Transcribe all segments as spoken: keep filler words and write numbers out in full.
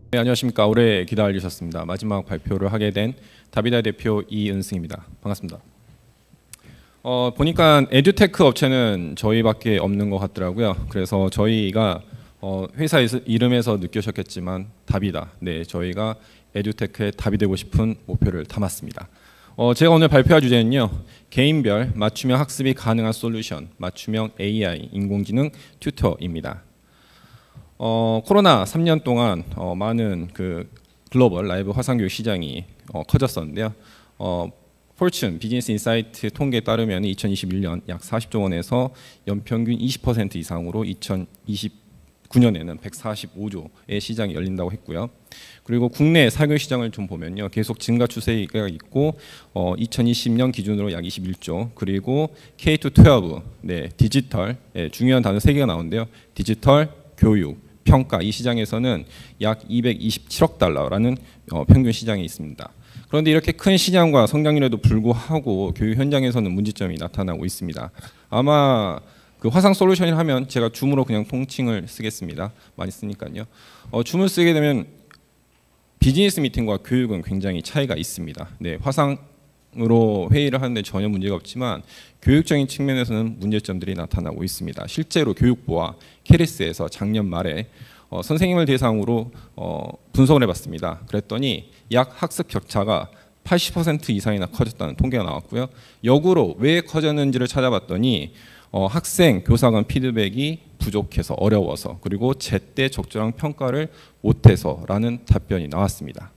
네, 안녕하십니까. 오래 기다리셨습니다. 마지막 발표를 하게 된 다비다 대표 이은승입니다. 반갑습니다. 어, 보니까 에듀테크 업체는 저희밖에 없는 것 같더라고요. 그래서 저희가 어, 회사 이름에서 느끼셨겠지만 다비다. 네, 저희가 에듀테크의 답이 되고 싶은 목표를 담았습니다. 어, 제가 오늘 발표할 주제는요, 개인별 맞춤형 학습이 가능한 솔루션, 맞춤형 에이아이, 인공지능 튜터입니다. 어, 코로나 삼 년 동안 어, 많은 그 글로벌 라이브 화상교육 시장이 어, 커졌었는데요. 어, 포춘 비즈니스 인사이트 통계에 따르면 이천이십일 년 약 사십조 원에서 연평균 이십 퍼센트 이상으로 이천이십구 년에는 백사십오조의 시장이 열린다고 했고요. 그리고 국내 사교육 시장을 좀 보면요, 계속 증가 추세가 있고 어, 이천이십 년 기준으로 약 이십일조, 그리고 케이 투 트웰브, 네, 디지털, 네, 중요한 단어 세 개가 나오는데요. 디지털, 교육, 평가, 이 시장에서는 약 이백이십칠억 달러라는 어, 평균 시장이 있습니다. 그런데 이렇게 큰 시장과 성장률에도 불구하고 교육 현장에서는 문제점이 나타나고 있습니다. 아마 그 화상 솔루션을 하면 제가 줌으로 그냥 통칭을 쓰겠습니다. 많이 쓰니까요. 어, 줌을 쓰게 되면 비즈니스 미팅과 교육은 굉장히 차이가 있습니다. 네, 화상으로 회의를 하는데 전혀 문제가 없지만 교육적인 측면에서는 문제점들이 나타나고 있습니다. 실제로 교육부와 케리스에서 작년 말에 어, 선생님을 대상으로 어, 분석을 해봤습니다. 그랬더니 약 학습 격차가 팔십 퍼센트 이상이나 커졌다는 통계가 나왔고요. 역으로 왜 커졌는지를 찾아봤더니 어, 학생, 교사 간 피드백이 부족해서, 어려워서, 그리고 제때 적절한 평가를 못해서라는 답변이 나왔습니다.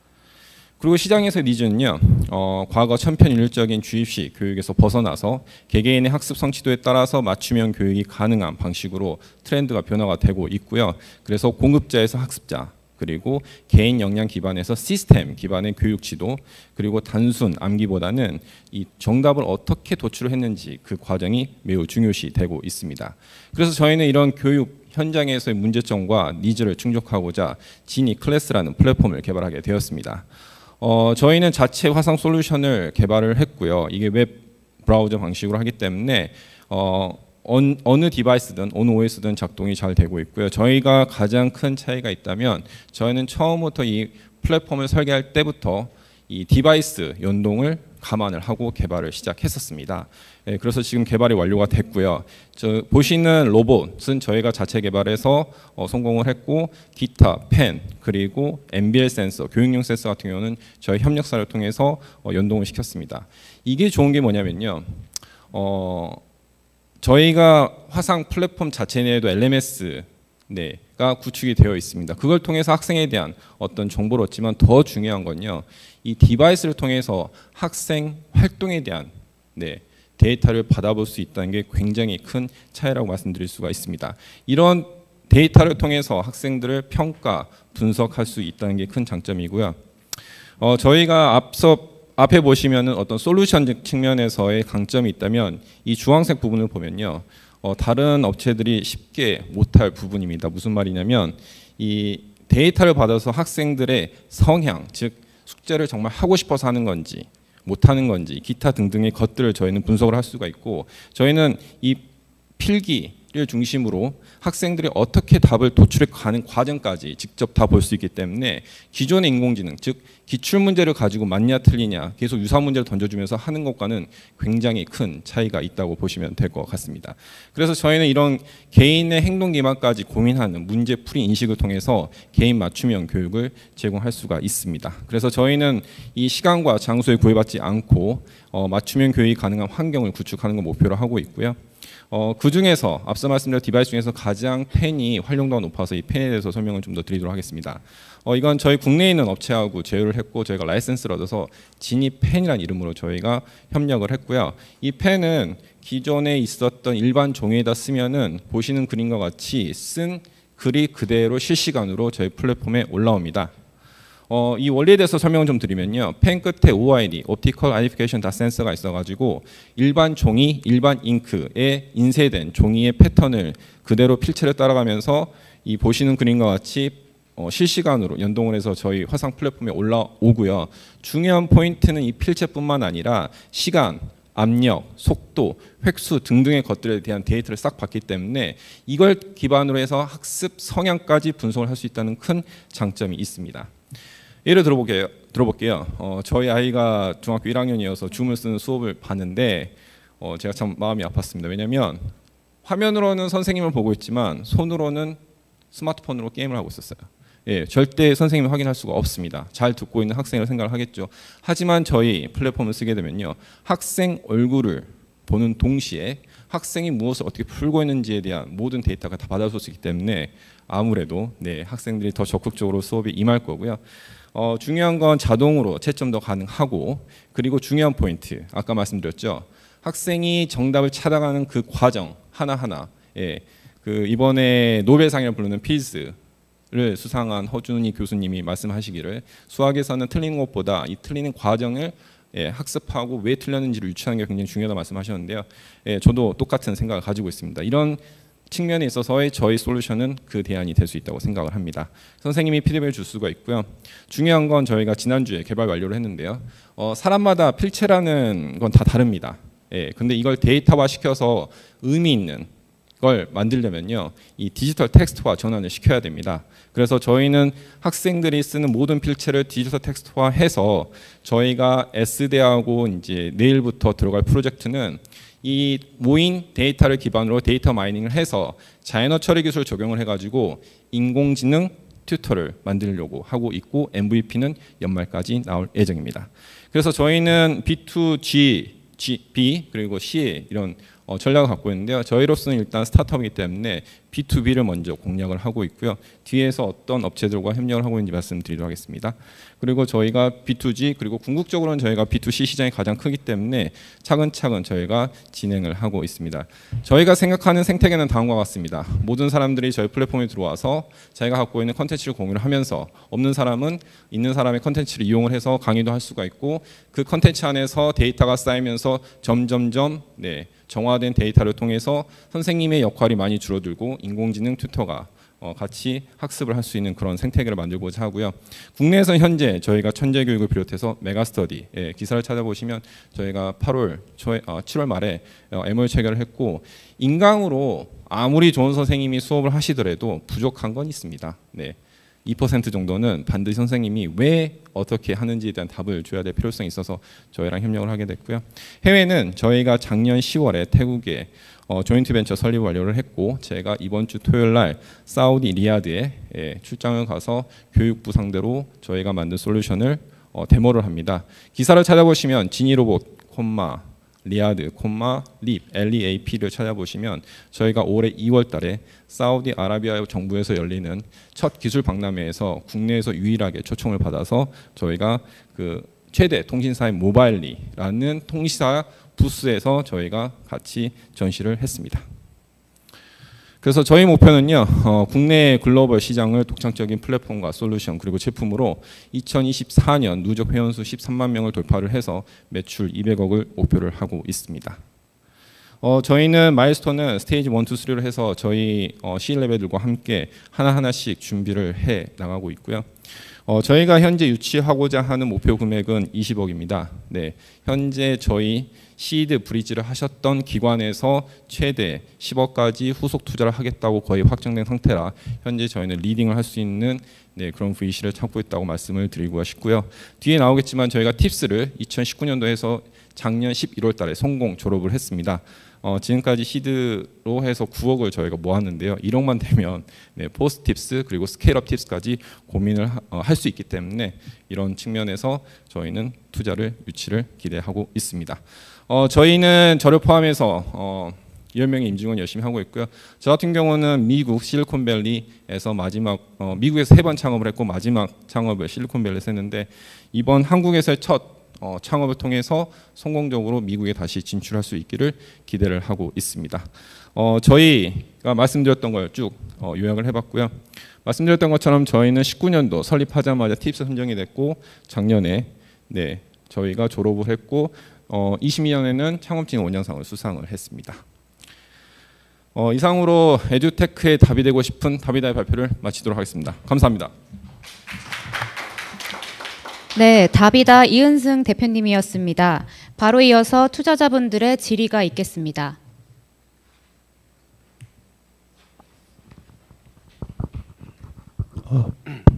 그리고 시장에서의 니즈는요, 어, 과거 천편일률적인 주입식 교육에서 벗어나서 개개인의 학습 성취도에 따라서 맞춤형 교육이 가능한 방식으로 트렌드가 변화가 되고 있고요. 그래서 공급자에서 학습자, 그리고 개인 역량 기반에서 시스템 기반의 교육 지도, 그리고 단순 암기보다는 이 정답을 어떻게 도출했는지 그 과정이 매우 중요시 되고 있습니다. 그래서 저희는 이런 교육 현장에서의 문제점과 니즈를 충족하고자 지니 클래스라는 플랫폼을 개발하게 되었습니다. 어, 저희는 자체 화상 솔루션을 개발을 했고요. 이게 웹 브라우저 방식으로 하기 때문에 어, 언, 어느 디바이스든 어느 오에스든 작동이 잘 되고 있고요. 저희가 가장 큰 차이가 있다면 저희는 처음부터 이 플랫폼을 설계할 때부터 이 디바이스 연동을 감안을 하고 개발을 시작했었습니다. 예, 그래서 지금 개발이 완료가 됐고요. 저 보시는 로봇은 저희가 자체 개발해서 어, 성공을 했고, 기타, 펜, 그리고 엠비엘 센서, 교육용 센서 같은 경우는 저희 협력사를 통해서 어, 연동을 시켰습니다. 이게 좋은 게 뭐냐면요, 어, 저희가 화상 플랫폼 자체 내에도 엘엠에스 네, 가 구축이 되어 있습니다. 그걸 통해서 학생에 대한 어떤 정보를 얻지만 더 중요한 건요, 이 디바이스를 통해서 학생 활동에 대한 네, 데이터를 받아볼 수 있다는 게 굉장히 큰 차이라고 말씀드릴 수가 있습니다. 이런 데이터를 통해서 학생들을 평가, 분석할 수 있다는 게 큰 장점이고요. 어, 저희가 앞서 앞에 보시면은 어떤 솔루션 측면에서의 강점이 있다면 이 주황색 부분을 보면요, 어, 다른 업체들이 쉽게 못할 부분입니다. 무슨 말이냐면 이 데이터를 받아서 학생들의 성향, 즉 숙제를 정말 하고 싶어서 하는 건지 못하는 건지 기타 등등의 것들을 저희는 분석을 할 수가 있고, 저희는 이 필기를 중심으로 학생들이 어떻게 답을 도출해가는 과정까지 직접 다 볼 수 있기 때문에 기존의 인공지능, 즉 기출문제를 가지고 맞냐 틀리냐 계속 유사문제를 던져주면서 하는 것과는 굉장히 큰 차이가 있다고 보시면 될 것 같습니다. 그래서 저희는 이런 개인의 행동 기반까지 고민하는 문제풀이 인식을 통해서 개인 맞춤형 교육을 제공할 수가 있습니다. 그래서 저희는 이 시간과 장소에 구애받지 않고 어, 맞춤형 교육이 가능한 환경을 구축하는 걸 목표로 하고 있고요. 어, 그 중에서 앞서 말씀드린 디바이스 중에서 가장 펜이 활용도가 높아서 이 펜에 대해서 설명을 좀 더 드리도록 하겠습니다. 어, 이건 저희 국내에 있는 업체하고 제휴를 했고 저희가 라이센스를 얻어서 지니 펜이라는 이름으로 저희가 협력을 했고요. 이 펜은 기존에 있었던 일반 종이에다 쓰면은 보시는 그림과 같이 쓴 글이 그대로 실시간으로 저희 플랫폼에 올라옵니다. 어, 이 원리에 대해서 설명을 좀 드리면요, 펜 끝에 오아이디, Optical Identification Dot 센서가 있어가지고 일반 종이, 일반 잉크에 인쇄된 종이의 패턴을 그대로 필체를 따라가면서 이 보시는 그림과 같이 어, 실시간으로 연동을 해서 저희 화상 플랫폼에 올라오고요. 중요한 포인트는 이 필체뿐만 아니라 시간, 압력, 속도, 획수 등등의 것들에 대한 데이터를 싹 받기 때문에 이걸 기반으로 해서 학습 성향까지 분석을 할 수 있다는 큰 장점이 있습니다. 예를 들어볼게요. 들어볼게요. 어, 저희 아이가 중학교 일 학년이어서 줌을 쓰는 수업을 봤는데 어, 제가 참 마음이 아팠습니다. 왜냐하면 화면으로는 선생님을 보고 있지만 손으로는 스마트폰으로 게임을 하고 있었어요. 예, 절대 선생님을 확인할 수가 없습니다. 잘 듣고 있는 학생을 생각을 하겠죠. 하지만 저희 플랫폼을 쓰게 되면요, 학생 얼굴을 보는 동시에 학생이 무엇을 어떻게 풀고 있는지에 대한 모든 데이터가 다 받아볼 수 있기 때문에 아무래도 네, 학생들이 더 적극적으로 수업에 임할 거고요. 어, 중요한 건 자동으로 채점도 가능하고, 그리고 중요한 포인트 아까 말씀드렸죠. 학생이 정답을 찾아가는 그 과정 하나하나, 예, 그 이번에 노벨상을 부르는 필즈 를 수상한 허준희 교수님이 말씀하시기를 수학에서는 틀리는 것보다 이 틀리는 과정을 예, 학습하고 왜 틀렸는지를 유추하는 게 굉장히 중요하다고 말씀하셨는데요. 예, 저도 똑같은 생각을 가지고 있습니다. 이런 측면에 있어서의 저희 솔루션은 그 대안이 될 수 있다고 생각을 합니다. 선생님이 피드백을 줄 수가 있고요. 중요한 건 저희가 지난주에 개발 완료를 했는데요. 어, 사람마다 필체라는 건 다 다릅니다. 예, 근데 이걸 데이터화 시켜서 의미 있는 걸 만들려면요, 이 디지털 텍스트화 전환을 시켜야 됩니다. 그래서 저희는 학생들이 쓰는 모든 필체를 디지털 텍스트화해서 저희가 S대하고 이제 내일부터 들어갈 프로젝트는 이 모인 데이터를 기반으로 데이터 마이닝을 해서 자연어 처리 기술을 적용을 해가지고 인공지능 튜터를 만들려고 하고 있고 엠브이피는 연말까지 나올 예정입니다. 그래서 저희는 비 투 지, B 그리고 C 이런 어, 전략을 갖고 있는데요. 저희로서는 일단 스타트업이기 때문에 비 투 비를 먼저 공략을 하고 있고요. 뒤에서 어떤 업체들과 협력을 하고 있는지 말씀드리도록 하겠습니다. 그리고 저희가 비 투 지 그리고 궁극적으로는 저희가 비 투 씨 시장이 가장 크기 때문에 차근차근 저희가 진행을 하고 있습니다. 저희가 생각하는 생태계는 다음과 같습니다. 모든 사람들이 저희 플랫폼에 들어와서 자기가 갖고 있는 컨텐츠를 공유를 하면서 없는 사람은 있는 사람의 컨텐츠를 이용을 해서 강의도 할 수가 있고 그 컨텐츠 안에서 데이터가 쌓이면서 점점점 네, 정화된 데이터를 통해서 선생님의 역할이 많이 줄어들고 인공지능 튜터가 어, 같이 학습을 할 수 있는 그런 생태계를 만들고자 하고요. 국내에서 현재 저희가 천재교육을 비롯해서 메가스터디 예, 기사를 찾아보시면 저희가 팔월 초에, 어, 칠월 말에 어, 엠오유 체결을 했고 인강으로 아무리 좋은 선생님이 수업을 하시더라도 부족한 건 있습니다. 네. 이 퍼센트 정도는 반드시 선생님이 왜 어떻게 하는지에 대한 답을 줘야 될 필요성이 있어서 저희랑 협력을 하게 됐고요. 해외는 저희가 작년 시월에 태국에 어, 조인트 벤처 설립 완료를 했고 제가 이번 주 토요일 날 사우디 리야드에 예, 출장을 가서 교육부 상대로 저희가 만든 솔루션을 어, 데모를 합니다. 기사를 찾아보시면 지니로봇, 콤마, 리야드, 콤마, 립, 엘이에이피를 찾아보시면 저희가 올해 이월 달에 사우디아라비아 정부에서 열리는 첫 기술 박람회에서 국내에서 유일하게 초청을 받아서 저희가 그 최대 통신사인 모바일리라는 통신사 부스에서 저희가 같이 전시를 했습니다. 그래서 저희 목표는요, 어, 국내 글로벌 시장을 독창적인 플랫폼과 솔루션 그리고 제품으로 이천이십사 년 누적 회원수 십삼만 명을 돌파를 해서 매출 이백억을 목표를 하고 있습니다. 어, 저희는 마일스톤은 스테이지 일, 이, 삼로 해서 저희 어, C레벨들과 함께 하나하나씩 준비를 해 나가고 있고요. 어, 저희가 현재 유치하고자 하는 목표 금액은 이십억입니다. 네, 현재 저희 시드 브리지를 하셨던 기관에서 최대 십억까지 후속 투자를 하겠다고 거의 확정된 상태라 현재 저희는 리딩을 할 수 있는 네, 그런 브이씨를 찾고 있다고 말씀을 드리고 싶고요. 뒤에 나오겠지만 저희가 팁스를 이천십구 년도 해서 작년 십일월 달에 성공 졸업을 했습니다. 어, 지금까지 시드로 해서 구억을 저희가 모았는데요. 일억만 되면 네, 포스트 팁스 그리고 스케일업 팁스까지 고민을 어, 할 수 있기 때문에 이런 측면에서 저희는 투자를 유치를 기대하고 있습니다. 어, 저희는 저를 포함해서 어, 열 명의 임직원 열심히 하고 있고요. 저 같은 경우는 미국 실리콘밸리에서 마지막 어, 미국에서 세 번 창업을 했고 마지막 창업을 실리콘밸리에서 했는데 이번 한국에서의 첫 어, 창업을 통해서 성공적으로 미국에 다시 진출할 수 있기를 기대를 하고 있습니다. 어, 저희가 말씀드렸던 걸 쭉 어, 요약을 해봤고요. 말씀드렸던 것처럼 저희는 십구 년도 설립하자마자 팁스 선정이 됐고 작년에 네, 저희가 졸업을 했고 어, 이십이 년에는 창업진 오 년상을 수상을 했습니다. 어, 이상으로 에듀테크의 답이 되고 싶은 다비다의 발표를 마치도록 하겠습니다. 감사합니다. 네, 다비다 이은승 대표님이었습니다. 바로 이어서 투자자분들의 질의가 있겠습니다. 아,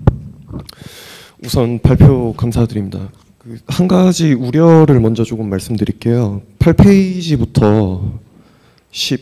우선 발표 감사드립니다. 그 한 가지 우려를 먼저 조금 말씀드릴게요. 팔 페이지부터 십,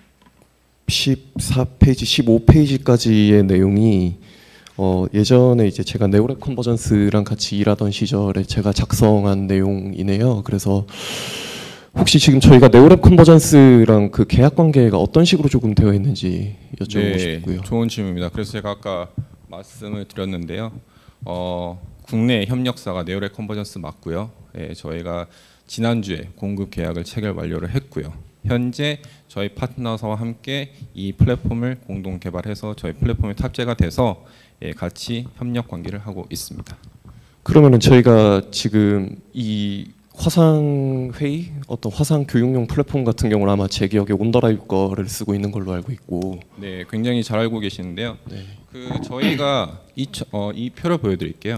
십사 페이지, 십오 페이지까지의 내용이 어, 예전에 이제 제가 네오랩 컨버전스랑 같이 일하던 시절에 제가 작성한 내용이네요. 그래서 혹시 지금 저희가 네오랩 컨버전스랑 그 계약 관계가 어떤 식으로 조금 되어 있는지 여쭤보고 네, 싶고요. 좋은 질문입니다. 그래서 제가 아까 말씀을 드렸는데요. 어, 국내 협력사가 네오랩 컨버전스 맞고요. 예, 저희가 지난주에 공급 계약을 체결 완료를 했고요. 현재 저희 파트너사와 함께 이 플랫폼을 공동 개발해서 저희 플랫폼에 탑재가 돼서 예, 같이 협력 관계를 하고 있습니다. 그러면은 저희가 지금 이 화상 회의, 어떤 화상 교육용 플랫폼 같은 경우는 아마 제 기억에 온더라이브 거를 쓰고 있는 걸로 알고 있고. 네, 굉장히 잘 알고 계시는데요. 네. 그 저희가 이, 어, 이 표를 보여드릴게요.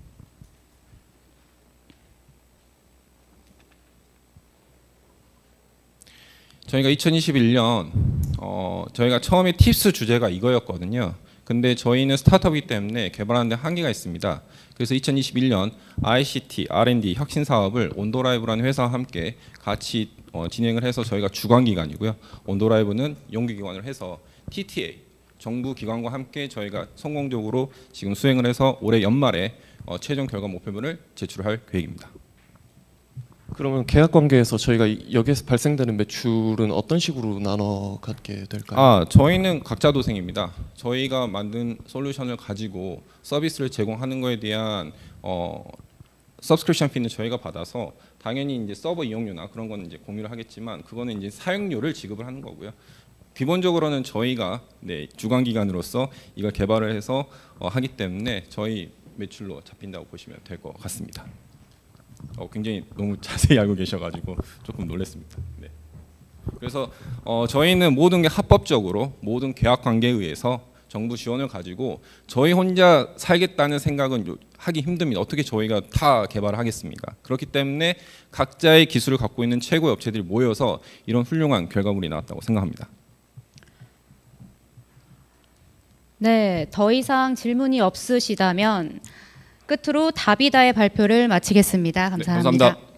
저희가 이천이십일 년 어, 저희가 처음에 팁스 주제가 이거였거든요. 근데 저희는 스타트업이기 때문에 개발하는 데 한계가 있습니다. 그래서 이천이십일 년 아이씨티, 알 앤 디 혁신 사업을 온도라이브라는 회사와 함께 같이 어, 진행을 해서 저희가 주관 기관이고요. 온도라이브는 용기 기관을 해서 티티에이 정부 기관과 함께 저희가 성공적으로 지금 수행을 해서 올해 연말에 어, 최종 결과 목표물을 제출할 계획입니다. 그러면 계약 관계에서 저희가 이- 여기에서 발생되는 매출은 어떤 식으로 나눠 갖게 될까요? 아, 저희는 각자 도생입니다. 저희가 만든 솔루션을 가지고 서비스를 제공하는 거에 대한 어, 서브스크립션 피는 저희가 받아서 당연히 이제 서버 이용료나 그런 거는 이제 공유를 하겠지만 그거는 이제 사용료를 지급을 하는 거고요. 기본적으로는 저희가 네, 주관 기관으로서 이걸 개발을 해서 어, 하기 때문에 저희 매출로 잡힌다고 보시면 될 것 같습니다. 어, 굉장히 너무 자세히 알고 계셔가지고 조금 놀랐습니다. 네. 그래서 어, 저희는 모든 게 합법적으로 모든 계약 관계에 의해서 정부 지원을 가지고 저희 혼자 살겠다는 생각은 요- 하기 힘듭니다. 어떻게 저희가 다 개발을 하겠습니까? 그렇기 때문에 각자의 기술을 갖고 있는 최고의 업체들이 모여서 이런 훌륭한 결과물이 나왔다고 생각합니다. 네, 더 이상 질문이 없으시다면 끝으로 다비다의 발표를 마치겠습니다. 네, 감사합니다. 감사합니다.